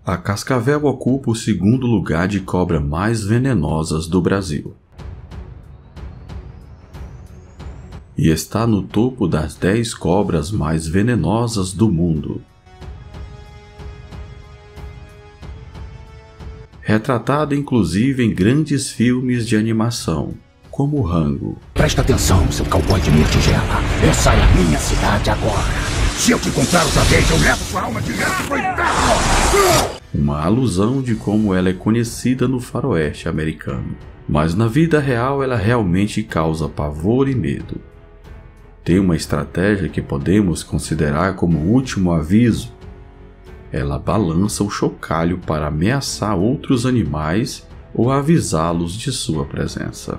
A cascavel ocupa o segundo lugar de cobra mais venenosas do Brasil. E está no topo das 10 cobras mais venenosas do mundo. Retratada inclusive em grandes filmes de animação, como Rango. Presta atenção, seu cowboy de minha tigela. Essa é a minha cidade agora. Se eu te encontrar outra vez, eu levo sua alma direto pro inferno! Uma alusão de como ela é conhecida no faroeste americano. Mas na vida real ela realmente causa pavor e medo. Tem uma estratégia que podemos considerar como último aviso. Ela balança o chocalho para ameaçar outros animais ou avisá-los de sua presença.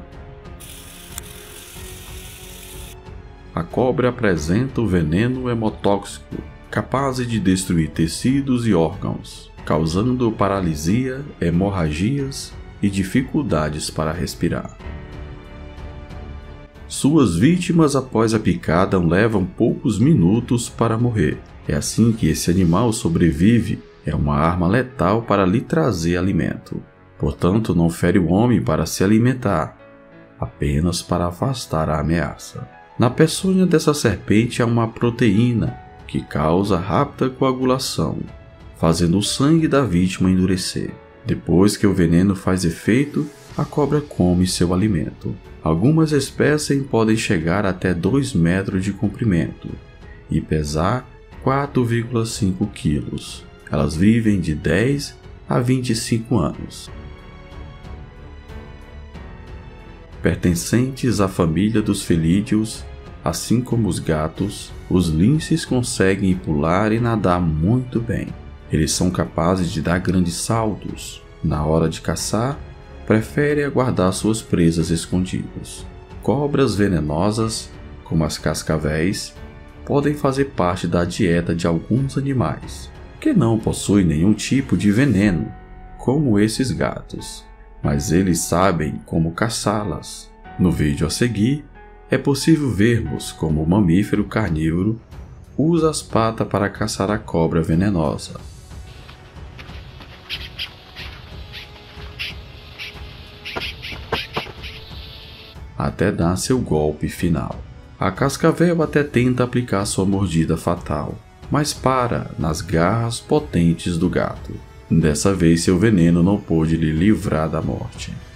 A cobra apresenta o veneno hemotóxico, capaz de destruir tecidos e órgãos, causando paralisia, hemorragias e dificuldades para respirar. Suas vítimas após a picada levam poucos minutos para morrer. É assim que esse animal sobrevive, é uma arma letal para lhe trazer alimento. Portanto, não fere o homem para se alimentar, apenas para afastar a ameaça. Na peçonha dessa serpente há uma proteína que causa rápida coagulação, fazendo o sangue da vítima endurecer. Depois que o veneno faz efeito, a cobra come seu alimento. Algumas espécies podem chegar até 2 metros de comprimento e pesar 4,5 quilos. Elas vivem de 10 a 25 anos. Pertencentes à família dos felídeos, assim como os gatos, os linces conseguem pular e nadar muito bem. Eles são capazes de dar grandes saltos. Na hora de caçar, preferem aguardar suas presas escondidas. Cobras venenosas, como as cascavéis, podem fazer parte da dieta de alguns animais, que não possuem nenhum tipo de veneno, como esses gatos, mas eles sabem como caçá-las. No vídeo a seguir, é possível vermos como o mamífero carnívoro usa as patas para caçar a cobra venenosa. Até dar seu golpe final. A cascavel até tenta aplicar sua mordida fatal, mas para nas garras potentes do gato. Dessa vez seu veneno não pôde lhe livrar da morte.